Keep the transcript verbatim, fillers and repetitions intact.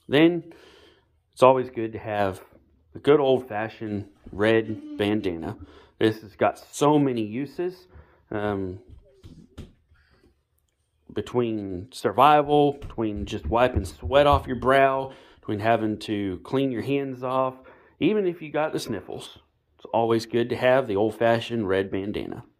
Then it's always good to have a good old-fashioned red bandana. This has got so many uses. Um, between survival, between just wiping sweat off your brow, between having to clean your hands off, even if you got the sniffles. It's always good to have the old-fashioned red bandana.